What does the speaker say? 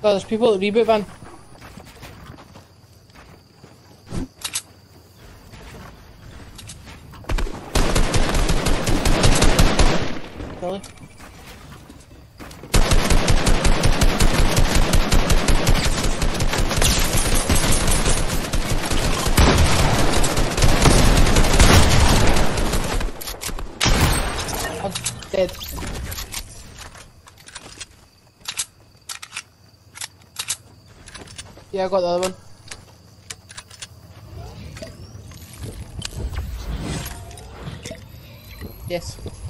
Oh, there's people at the Reboot van. Really? I'm dead. Yeah, I got the other one. Yes.